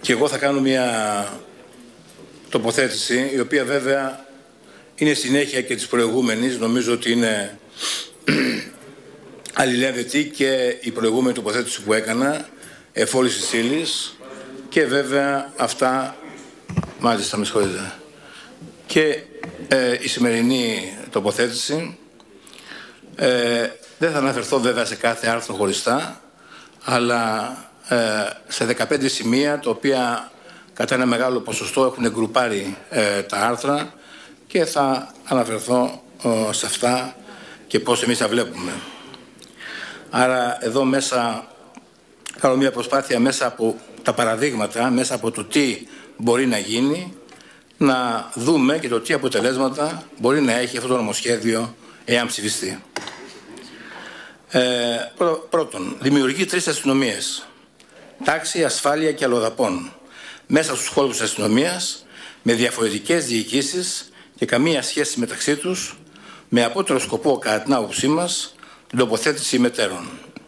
Και εγώ θα κάνω μια τοποθέτηση, η οποία βέβαια είναι συνέχεια και της προηγούμενης. Νομίζω ότι είναι αλληλένδετη και η προηγούμενη τοποθέτηση που έκανα, εφόλης της ύλης, και βέβαια αυτά, μάλιστα με συγχωρείτε, και η σημερινή τοποθέτηση. Δεν θα αναφερθώ βέβαια σε κάθε άρθρο χωριστά, αλλά σε 15 σημεία, τα οποία κατά ένα μεγάλο ποσοστό έχουν γκρουπάρει τα άρθρα, και θα αναφερθώ σε αυτά και πώς εμείς τα βλέπουμε. Άρα εδώ μέσα κάνω μια προσπάθεια, μέσα από τα παραδείγματα, μέσα από το τι μπορεί να γίνει, να δούμε και το τι αποτελέσματα μπορεί να έχει αυτό το νομοσχέδιο εάν ψηφιστεί. Πρώτον, δημιουργεί 3 αστυνομίες: τάξη, ασφάλεια και αλλοδαπών, μέσα στους χώρους της αστυνομίας, με διαφορετικές διοικήσεις και καμία σχέση μεταξύ τους, με απότερο σκοπό, κατά την άποψή μας, την τοποθέτηση μετέρων.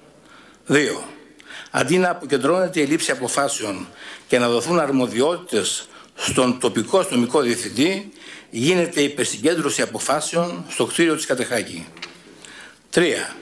2. Αντί να αποκεντρώνεται η λήψη αποφάσεων και να δοθούν αρμοδιότητες στον τοπικό αστυνομικό διευθυντή, γίνεται υπερσυγκέντρωση αποφάσεων στο κτίριο της Κατεχάκη. 3.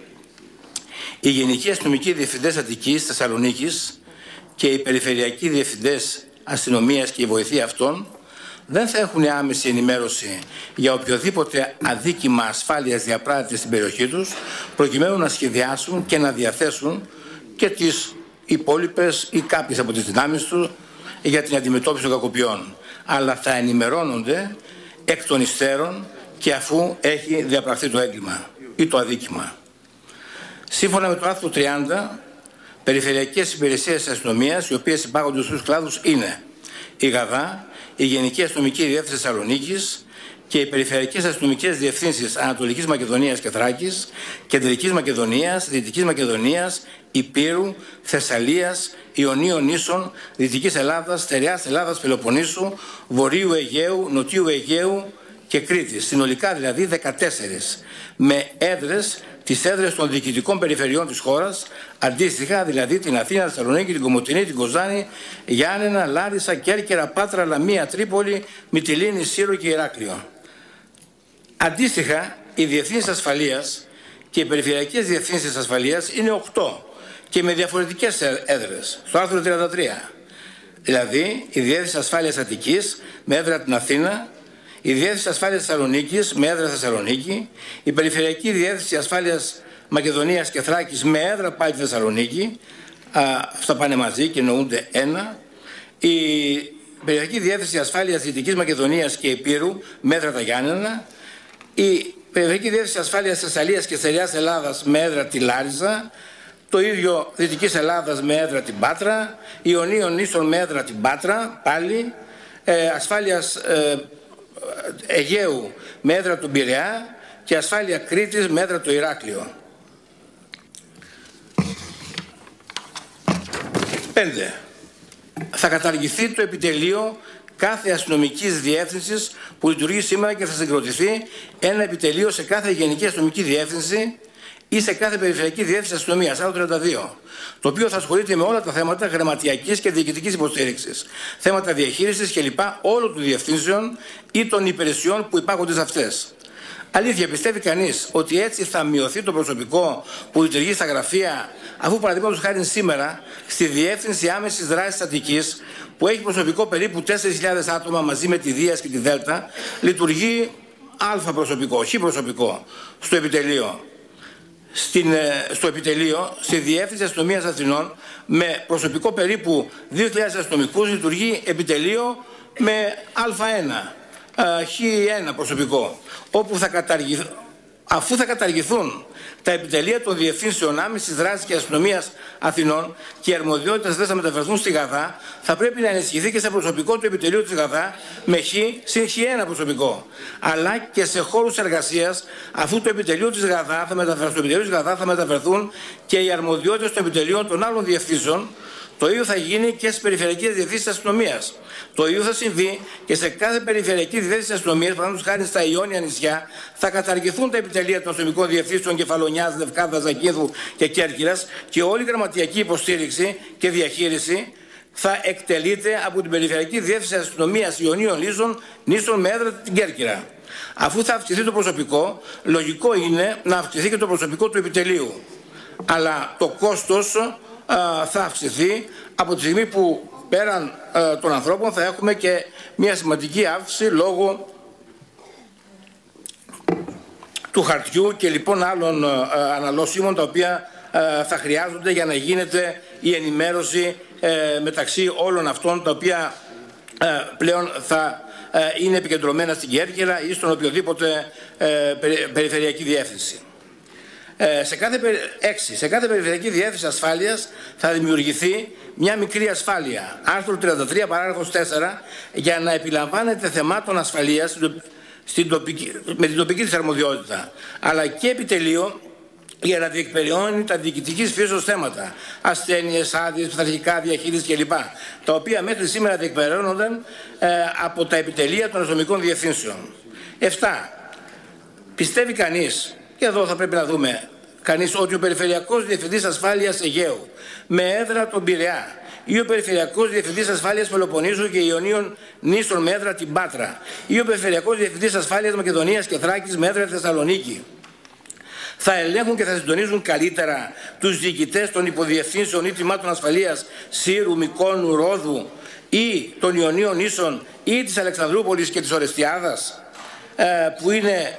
Οι Γενικοί Αστυνομικοί Διευθυντές Αττικής, Θεσσαλονίκης και οι Περιφερειακοί Διευθυντές Αστυνομίας και η βοηθεία αυτών δεν θα έχουν άμεση ενημέρωση για οποιοδήποτε αδίκημα ασφάλειας διαπράττεται στην περιοχή τους, προκειμένου να σχεδιάσουν και να διαθέσουν και τις υπόλοιπες ή κάποιες από τις δυνάμεις του για την αντιμετώπιση των κακοποιών. Αλλά θα ενημερώνονται εκ των υστέρων και αφού έχει διαπραχθεί το έγκλημα ή το αδίκημα. Σύμφωνα με το άρθρο 30, περιφερειακές υπηρεσίες της αστυνομίας, οι οποίες υπάγονται στους κλάδους, είναι η ΓΑΔΑ, η Γενική Αστυνομική Διεύθυνση Θεσσαλονίκης και οι Περιφερειακές Αστυνομικές Διευθύνσεις Ανατολικής Μακεδονίας και Θράκης, Κεντρικής Μακεδονίας, Δυτικής Μακεδονίας, Υπήρου, Θεσσαλίας, Ιωνίων Νήσων, Δυτικής Ελλάδας, Στερεάς Ελλάδας, Πελοποννήσου, Βορείου Αιγαίου, Νοτιού Αιγαίου και Κρήτης. Συνολικά δηλαδή 14, με έδρες, τις έδρες των διοικητικών περιφερειών της χώρας, αντίστοιχα δηλαδή την Αθήνα, Θεσσαλονίκη, την Κομοτηνή, την Κοζάνη, Γιάννενα, Λάρισα, Κέρκυρα, Πάτρα, Λαμία, Τρίπολη, Μυτιλήνη, Σύρο και Ηράκλειο. Αντίστοιχα, οι διευθύνσεις ασφαλείας και οι περιφερειακές διευθύνσεις ασφαλείας είναι 8 και με διαφορετικές έδρες. Στο άρθρο 33. Δηλαδή, η Διεύθυνση Ασφάλειας Αττικής με έδρα την Αθήνα, η Διεύθυνση Ασφάλειας Θεσσαλονίκης με έδρα Θεσσαλονίκη, η Περιφερειακή Διεύθυνση Ασφάλειας Μακεδονίας και Θράκης με έδρα πάλι τη Θεσσαλονίκη, αυτά πάνε μαζί και εννοούνται ένα, η Περιφερειακή Διεύθυνση Ασφάλειας Δυτικής Μακεδονίας και Υπήρου με έδρα τα Γιάννενα, η Περιφερειακή Διεύθυνση Ασφάλειας Θεσσαλίας και Στερεάς Ελλάδας με έδρα τη Λάρισα, το ίδιο Δυτικής Ελλάδας με έδρα την Πάτρα, Ιωνίων Νήσων με έδρα την Πάτρα, πάλι, Ασφάλειας Αιγαίου με έδρα τον Πειραιά και Ασφάλεια Κρήτης με έδρα το Ηράκλειο. 5. Θα καταργηθεί το επιτελείο κάθε αστυνομικής διεύθυνσης που λειτουργεί σήμερα και θα συγκροτηθεί ένα επιτελείο σε κάθε γενική αστυνομική διεύθυνση ή σε κάθε περιφερειακή διεύθυνση αστυνομίας, άρθρο 32, το οποίο θα ασχολείται με όλα τα θέματα γραμματιακής και διοικητικής υποστήριξης, θέματα διαχείρισης κλπ. Όλων των διευθύνσεων ή των υπηρεσιών που υπάρχονται σε αυτές. Αλήθεια, πιστεύει κανείς ότι έτσι θα μειωθεί το προσωπικό που λειτουργεί στα γραφεία, αφού παραδείγματος χάρη σήμερα στη Διεύθυνση Άμεσης Δράσης Αττικής, που έχει προσωπικό περίπου 4.000 άτομα μαζί με τη Δίας και τη Δέλτα, λειτουργεί α προσωπικό, χ προσωπικό στο επιτελείο. Στο επιτελείο, στη Διεύθυνση Αστυνομίας Αθηνών, με προσωπικό περίπου 2.000 αστυνομικούς, λειτουργεί επιτελείο με Α1, Χ1 προσωπικό, όπου αφού θα καταργηθούν τα επιτελεία των Διευθύνσεων Άμεσης Δράσης και Αστυνομίας Αθηνών και οι αρμοδιότητες δεν θα μεταφερθούν στη ΓΑΔΑ, θα πρέπει να ενισχυθεί και σε προσωπικό του επιτελείου της ΓΑΔΑ με Χ συν Χ1 προσωπικό. Αλλά και σε χώρους εργασίας, αφού το επιτελείο της ΓΑΔΑ θα μεταφερθούν και οι αρμοδιότητες των επιτελείων των άλλων διευθύνσεων. Το ίδιο θα γίνει και στις περιφερειακές διευθύνσεις αστυνομίας. Το ίδιο θα συμβεί και σε κάθε περιφερειακή διεύθυνση αστυνομίας, παραδείγματος χάρη στα Ιόνια νησιά, θα καταργηθούν τα επιτελεία των αστυνομικών διευθύνσεων Κεφαλονιάς, Λευκάδας, Ζακίδου και Κέρκυρας και όλη η γραμματιακή υποστήριξη και διαχείριση θα εκτελείται από την Περιφερειακή Διεύθυνση Αστυνομίας Ιωνίων Νήσων με έδρα την Κέρκυρα. Αφού θα αυξηθεί το προσωπικό, λογικό είναι να αυξηθεί και το προσωπικό του επιτελείου. Αλλά το κόστος θα αυξηθεί από τη στιγμή που πέραν των ανθρώπων θα έχουμε και μια σημαντική αύξηση λόγω του χαρτιού και λοιπόν άλλων αναλώσιμων τα οποία θα χρειάζονται για να γίνεται η ενημέρωση μεταξύ όλων αυτών τα οποία πλέον θα είναι επικεντρωμένα στην Κέρκυρα ή στον οποιοδήποτε περιφερειακή διεύθυνση. Σε κάθε περιφερειακή διεύθυνση ασφάλειας θα δημιουργηθεί μια μικρή ασφάλεια. Άρθρο 33 παράγραφος 4 για να επιλαμβάνεται θεμάτων ασφαλείας με την τοπική της αρμοδιότητα, αλλά και επιτελείο για να διεκπεραιώνει τα διοικητικής φύσεως θέματα, ασθένειες, άδειες, πειθαρχικά, διαχείριση κλπ. Τα οποία μέχρι σήμερα διεκπεραιώνονταν από τα επιτελεία των αστυνομικών διευθύνσεων. 7. Πιστεύει κανείς, και εδώ θα πρέπει να δούμε, κανείς ότι ο Περιφερειακός Διευθυντής Ασφάλειας Αιγαίου με έδρα τον Πειραιά ή ο Περιφερειακός Διευθυντής Ασφάλειας Πελοποννήσου και Ιωνίων Νήσων με έδρα την Πάτρα ή ο Περιφερειακός Διευθυντής Ασφάλειας Μακεδονίας και Θράκης με έδρα τη Θεσσαλονίκη θα ελέγχουν και θα συντονίζουν καλύτερα τους διοικητές των υποδιευθύνσεων ή τμήματων ασφαλείας Σύρου, Μικόνου, Ρόδου ή των Ιωνίων Νήσων ή της Αλεξανδρούπολης και της Ορεστιάδας που είναι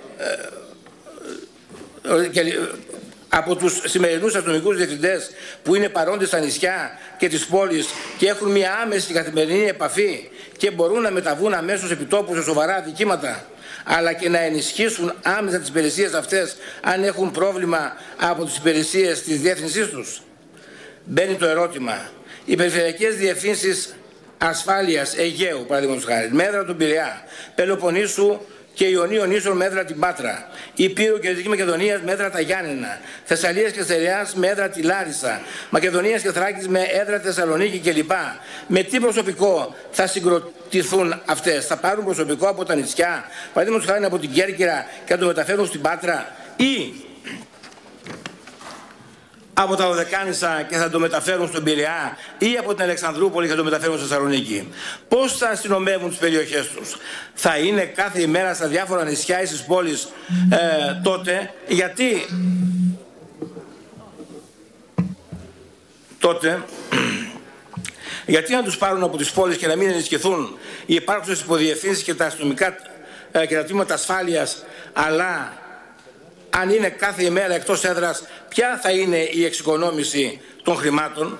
από τους σημερινούς αστυνομικούς διευθυντές που είναι παρόντες στα νησιά και τις πόλεις και έχουν μια άμεση καθημερινή επαφή και μπορούν να μεταβούν αμέσως επιτόπου σε σοβαρά αδικήματα, αλλά και να ενισχύσουν άμεσα τις υπηρεσίες αυτές αν έχουν πρόβλημα από τις υπηρεσίες της διεύθυνσής τους. Μπαίνει το ερώτημα. Οι περιφερειακές διευθύνσεις ασφάλειας Αιγαίου, παραδείγματος χάρη, με έδρα τον Πειραιά, Πελοποννήσου και Ιωνίων Νήσων με έδρα την Πάτρα, Υπήρου και Δυτική Μακεδονίας με έδρα τα Γιάννενα, Θεσσαλίας και Στερεάς με έδρα τη Λάρισα, Μακεδονίας και Θράκης με έδρα τη Θεσσαλονίκη κλπ. Με τι προσωπικό θα συγκροτηθούν αυτές? Θα πάρουν προσωπικό από τα νησιά, παραδείγματος χάρη από την Κέρκυρα και θα το μεταφέρουν στην Πάτρα, ή από τα Δωδεκάνησα και θα το μεταφέρουν στον Πειραιά, ή από την Αλεξανδρούπολη και θα το μεταφέρουν στη Θεσσαλονίκη? Πώς θα αστυνομεύουν τις περιοχές τους? Θα είναι κάθε ημέρα στα διάφορα νησιά ή στις πόλεις τότε? Γιατί να τους πάρουν από τις πόλεις και να μην ενισχυθούν οι υπάρχουσες υποδιευθύνσεις και τα αστυνομικά και τα τμήματα ασφάλειας, αλλά αν είναι κάθε ημέρα εκτός έδρας, ποια θα είναι η εξοικονόμηση των χρημάτων?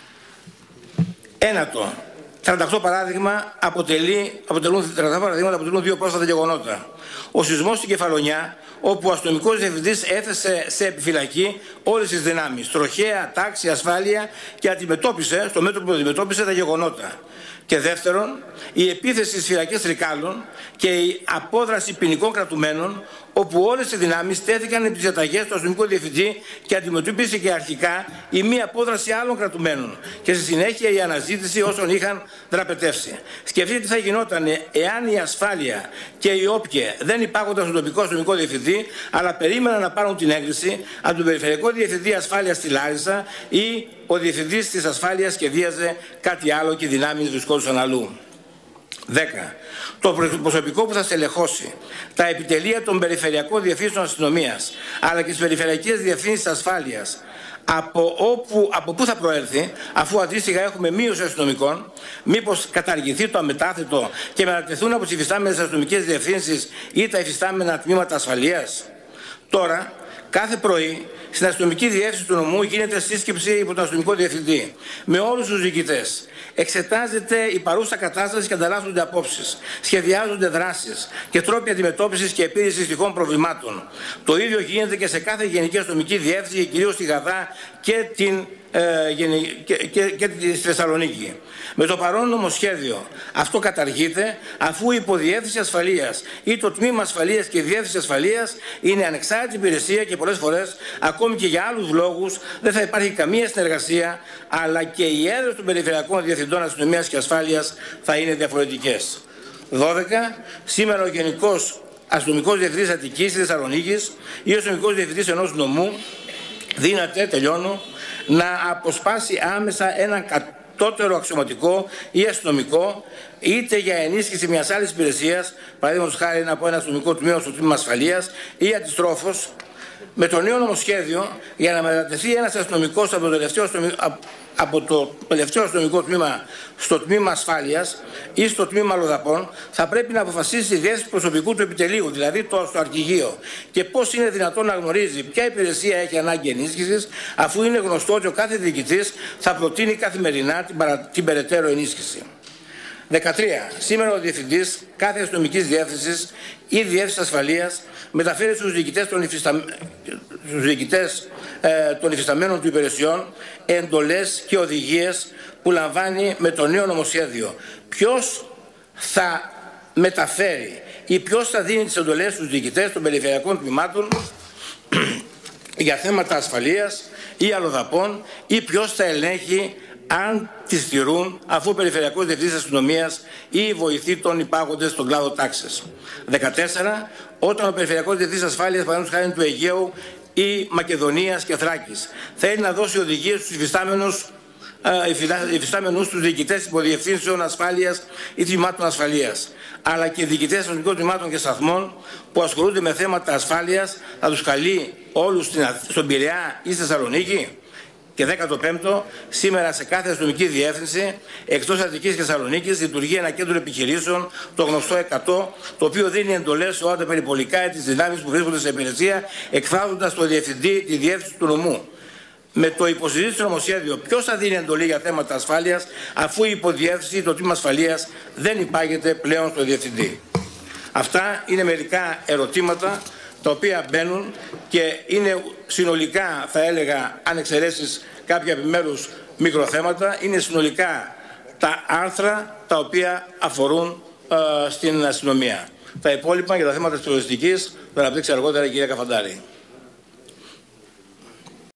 Ένατο, 38 παράδειγμα αποτελούν δύο πρόσφατα γεγονότα. Ο σεισμός στην Κεφαλονιά, όπου ο αστυνομικός διευθυντής έθεσε σε επιφυλακή όλες τις δυνάμεις, τροχαία, τάξη, ασφάλεια και αντιμετώπισε, στο μέτρο που αντιμετώπισε, τα γεγονότα. Και δεύτερον, η επίθεση στις φυλακές Τρικάλων και η απόδραση ποινικών κρατουμένων, όπου όλες οι δυνάμεις τέθηκαν επί τις διαταγές του αστυνομικού διευθυντή και αντιμετώπισε και αρχικά η μη απόδραση άλλων κρατουμένων και στη συνέχεια η αναζήτηση όσων είχαν δραπετεύσει. Σκεφτείτε τι θα γινόταν εάν η ασφάλεια και οι όποιε δεν υπάρχονταν στον τοπικό αστυνομικό διευθυντή, αλλά περίμεναν να πάρουν την έγκριση από τον Περιφερειακό Διευθυντή Ασφάλειας στη Λάρισα, ή ο διευθυντής της ασφάλειας σχεδίαζε κάτι άλλο και οι δυνάμεις βρισκόντουσαν αλλού. 10. Το προσωπικό που θα στελεχώσει τα επιτελεία των Περιφερειακών Διευθύνσεων Αστυνομίας αλλά και τις Περιφερειακές Διευθύνσεις Ασφάλειας, από πού θα προέλθει, αφού αντίστοιχα έχουμε μείωση αστυνομικών? Μήπως καταργηθεί το αμετάθετο και μετατεθούν από τις υφιστάμενες αστυνομικές διευθύνσεις ή τα υφιστάμενα τμήματα ασφαλείας? Τώρα, κάθε πρωί στην αστυνομική διεύθυνση του νομού γίνεται σύσκεψη υπό τον αστυνομικό διευθυντή με όλους τους διοικητές. Εξετάζεται η παρούσα κατάσταση και ανταλλάσσονται απόψεις. Σχεδιάζονται δράσεις και τρόποι αντιμετώπισης και επίλυσης τυχόν προβλημάτων. Το ίδιο γίνεται και σε κάθε γενική αστυνομική διεύθυνση, κυρίως στη Γαδά και τη Θεσσαλονίκη. Με το παρόν νομοσχέδιο αυτό καταργείται, αφού η υποδιεύθυνση ασφαλείας ή το τμήμα ασφαλείας και η διεύθυνση ασφαλείας είναι ανεξάρτητη υπηρεσία και πολλές φορές, ακόμη και για άλλους λόγους, δεν θα υπάρχει καμία συνεργασία, αλλά και οι έδρες των Περιφερειακών Διευθυντών Αστυνομίας και Ασφάλειας θα είναι διαφορετικές. 12. Σήμερα ο Γενικός Αστυνομικός Διευθυντής Αττικής ή Θεσσαλονίκης ή ο Αστυνομικός Διευθυντής ενός νομού δύναται, τελειώνω, να αποσπάσει άμεσα έναν ανωτότερο αξιωματικό ή αστυνομικό, είτε για ενίσχυση μιας άλλης υπηρεσίας, παραδείγματος χάρη από ένα αστυνομικό τμήμα στο τμήμα ασφαλείας, ή αντιστρόφως. Με το νέο νομοσχέδιο, για να μετατεθεί ένας αστυνομικός από το τελευταίο αστυνομικό τμήμα στο τμήμα ασφάλειας ή στο τμήμα αλλοδαπών, θα πρέπει να αποφασίσει η διεύθυνση προσωπικού του επιτελείου, δηλαδή στο αρχηγείο. Και πώς είναι δυνατόν να γνωρίζει ποια υπηρεσία έχει ανάγκη ενίσχυσης, αφού είναι γνωστό ότι ο κάθε διοικητής θα προτείνει καθημερινά την περαιτέρω ενίσχυση. 13. Σήμερα ο διευθυντής κάθε αστυνομικής διεύθυνσης ή διεύθυνσης ασφαλείας μεταφέρει στους διοικητές των υφισταμένων του υπηρεσιών εντολές και οδηγίες που λαμβάνει με το νέο νομοσχέδιο. Ποιος θα μεταφέρει ή ποιος θα δίνει τις εντολές στους διοικητές των περιφερειακών τμήματων για θέματα ασφαλείας ή αλλοδαπών, ή ποιος θα ελέγχει αν τις τηρούν, αφού ο Περιφερειακός Διευθυντής Αστυνομίας ή οι βοηθοί των υπάγοντες στον κλάδο τάξης. 14. Όταν ο Περιφερειακός Διευθυντής Ασφάλειας, παραδείγματος χάρη του Αιγαίου ή Μακεδονίας και Θράκης, θέλει να δώσει οδηγίες στους υφιστάμενους τους διοικητές υποδιευθύνσεων ασφάλειας ή τμήματων ασφαλείας, αλλά και διοικητές αστυνομικών τμήματων και σταθμών που ασχολούνται με θέματα ασφάλειας, θα τους καλεί όλους στον Πειραιά ή στη Θεσσαλονίκη. Και 15. Σήμερα σε κάθε αστυνομική διεύθυνση εκτός Αττικής και Θεσσαλονίκης λειτουργεί ένα κέντρο επιχειρήσεων, το γνωστό 100, το οποίο δίνει εντολές σε όλα τα περιπολικά ή τις δυνάμεις που βρίσκονται σε υπηρεσία, εκφράζοντας στο διευθυντή τη διεύθυνση του νομού. Με το υποσυζήτηση νομοσχέδιο, ποιος θα δίνει εντολή για θέματα ασφάλειας, αφού η υποδιεύθυνση ή το τμήμα ασφαλείας δεν υπάγεται πλέον στο διευθυντή. Αυτά είναι μερικά ερωτήματα τα οποία μπαίνουν και είναι συνολικά, θα έλεγα, αν εξαιρέσεις κάποια επιμέρους μικροθέματα, είναι συνολικά τα άρθρα τα οποία αφορούν στην αστυνομία. Τα υπόλοιπα για τα θέματα της περιοριστικής θα αναπτύξει αργότερα η κυρία Καφαντάρη.